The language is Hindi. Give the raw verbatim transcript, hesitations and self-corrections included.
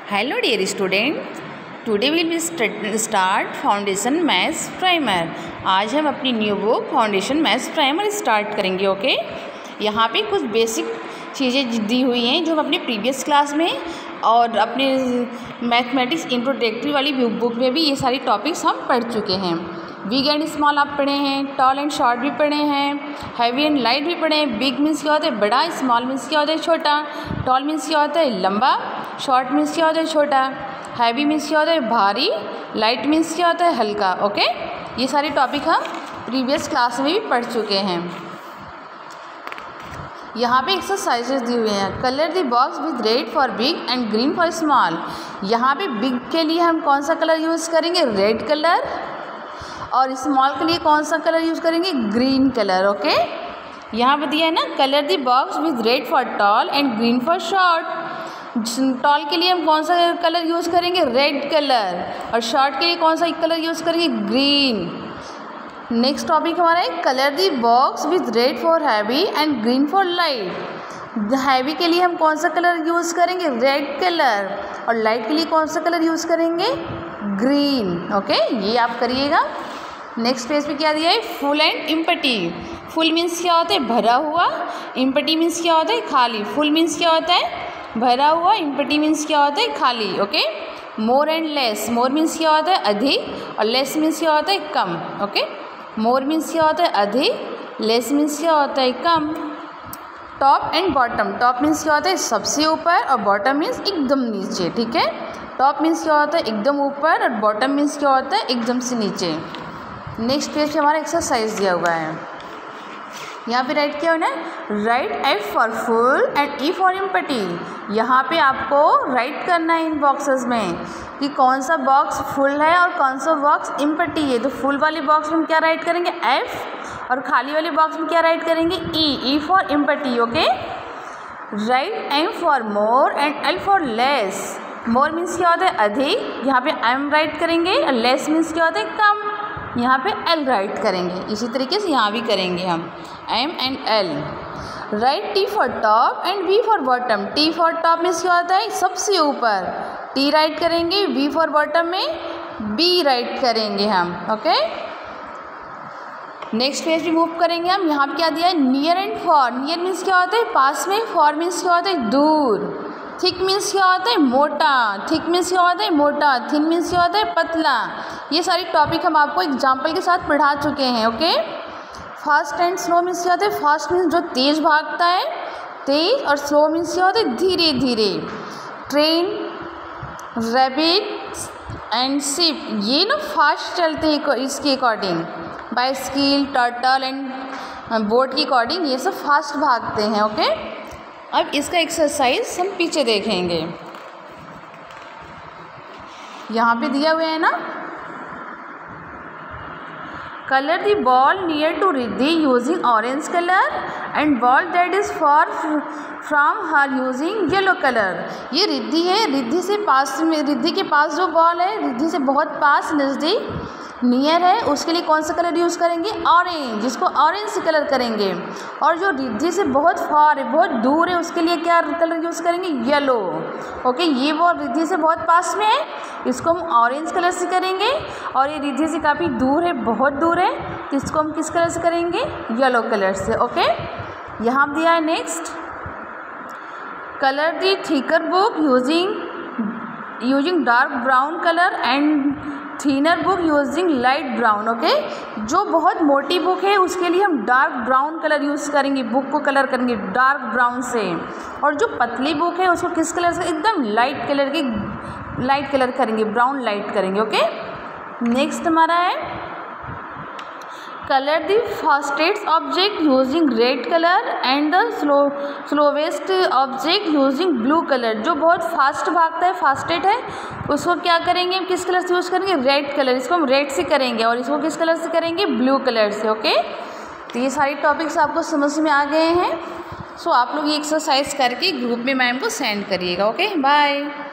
Hello dear students, today we will start foundation maths primer. आज हम अपनी new book foundation maths primer start करेंगे। ओके, यहाँ पे कुछ बेसिक चीज़ें दी हुई हैं जो हम अपने प्रीवियस क्लास में और अपने मैथमेटिक्स इंट्रोडक्टरी वाली बुक में भी ये सारी टॉपिक्स हम पढ़ चुके हैं। बिग एंड स्मॉल आप पढ़े हैं, टॉल एंड शॉर्ट भी पढ़े हैं, हैवी एंड लाइट भी पढ़े हैं। बिग मीन्स क्या होता है बड़ा, स्मॉल मीन्स क्या होता है छोटा, टॉल मीन्स क्या होता है लंबा, शॉर्ट मीन्स क्या होता है छोटा, हैवी मीन्स क्या होता है भारी, लाइट मीन्स क्या होता है हल्का। ओके, ये सारी टॉपिक हम प्रीवियस क्लास में भी पढ़ चुके हैं। यहाँ पे एक्सरसाइजेज दी हुई हैं। Colour the box with red for big and green for small. यहाँ पे बिग के लिए हम कौन सा कलर यूज़ करेंगे, रेड कलर, और स्मॉल के लिए कौन सा कलर यूज़ करेंगे, ग्रीन कलर। ओके, यहाँ पे दिया है ना, colour the box with red for tall and green for short. Tall के लिए हम कौन सा कलर यूज़ करेंगे, रेड कलर, और शॉर्ट के लिए कौन सा कलर यूज़ करेंगे, ग्रीन। नेक्स्ट टॉपिक हमारा है colour the box with red for heavy and green for light. Heavy के लिए हम कौन सा कलर यूज़ करेंगे, रेड कलर, और लाइट के लिए कौन सा कलर यूज़ करेंगे, ग्रीन। ओके, ये आप करिएगा। नेक्स्ट पेज पे क्या दिया है, full and empty. Full means क्या होता है भरा हुआ, इम्पटी मीन्स क्या होता है खाली। फुल मीन्स क्या होता है भरा हुआ, इम्पटी मीन्स क्या होता है खाली। Okay, more and less. More means क्या होता है अधिक, और लेस मीन्स क्या होता है कम। ओके, मोर मीन्स क्या होता है अधिक, लेस मीन्स क्या होता है कम। Top and bottom. Top means क्या होता है सबसे ऊपर, और बॉटम मीन्स एकदम नीचे। ठीक है, टॉप मीन्स क्या होता है एकदम ऊपर, और बॉटम मीन्स क्या होता है एकदम से नीचे। नेक्स्ट पेज पे हमारा एक्सरसाइज दिया हुआ है। यहाँ पे राइट क्या होना है, write F for full and E for empty. यहाँ पे आपको राइट करना है इन बॉक्सेस में कि कौन सा बॉक्स फुल है और कौन सा बॉक्स इम्पटी है। तो फुल वाले बॉक्स में हम क्या राइट करेंगे, एफ, और खाली वाले बॉक्स में क्या राइट करेंगे, E, E for empty. Okay, write M for more and L for less. More means क्या होता है अधिक, यहाँ पे एम राइट करेंगे, और लेस मीन्स क्या होता है कम, यहाँ पे एल राइट करेंगे। इसी तरीके से यहाँ भी करेंगे हम M and L. Write T for top and V for bottom. T for top means क्या होता है सबसे ऊपर, टी राइट करेंगे, वी फॉर बॉटम में बी राइट करेंगे हम। ओके, नेक्स्ट पेज भी मूव करेंगे हम। यहाँ पे क्या दिया है, near and far. Near means क्या होता है पास में, फॉर मीन्स क्या होता है दूर। थिक मीन्स क्या होता है मोटा, थिक मीन्स क्या होता है मोटा, थिन मीन्स क्या होता है पतला। ये सारी टॉपिक हम आपको एग्जाम्पल के साथ पढ़ा चुके हैं। Okay, fast and slow means क्या होता है, फास्ट मीन्स जो तेज़ भागता है तेज़, और स्लो मीन्स क्या होता है धीरे धीरे। ट्रेन, रैबिट एंड शिप, ये ना फास्ट चलते हैं इसके according. Bicycle, turtle and boat के अकॉर्डिंग ये सब फास्ट भागते हैं। ओके, अब इसका एक्सरसाइज हम पीछे देखेंगे। यहाँ पे दिया हुआ है ना, colour the ball near to Riddhi using orange colour and ball that is far from her using yellow colour. ये रिद्धि है, रिद्धि से पास में, रिद्धि के पास जो बॉल है, रिद्धि से बहुत पास नज़दीक नियर है, उसके लिए कौन सा कलर यूज़ करेंगे, ऑरेंज, जिसको ऑरेंज कलर करेंगे। और जो रिद्धि से बहुत फार है, बहुत दूर है, उसके लिए क्या कलर यूज़ करेंगे, येलो। ओके, ये बॉल रिद्धि से बहुत पास में है, इसको हम ऑरेंज कलर से करेंगे, और ये रिद्धि से काफ़ी दूर है, बहुत दूर है, तो इसको हम किस कलर से करेंगे, येलो कलर से। ओके, यहाँ दिया है next, colour the thicker book using using dark brown colour and thinner book using light brown. Okay, जो बहुत मोटी बुक है उसके लिए हम डार्क ब्राउन कलर यूज़ करेंगे, बुक को कलर करेंगे डार्क ब्राउन से, और जो पतली बुक है उसको किस कलर से, एकदम लाइट कलर की, लाइट कलर करेंगे, ब्राउन लाइट करेंगे। ओके, नेक्स्ट हमारा है colour the fastest object using red colour and the slow slowest object using blue colour. जो बहुत फास्ट भागता है, फास्टेस्ट है, उसको क्या करेंगे हम किस कलर से यूज़ करेंगे, रेड कलर, इसको हम रेड से करेंगे, और इसको किस कलर से करेंगे, ब्लू कलर से। ओके, तो ये सारी टॉपिक्स आपको समझ में आ गए हैं। सो आप लोग ये एक्सरसाइज करके ग्रुप में मैम को सेंड करिएगा। Okay, bye.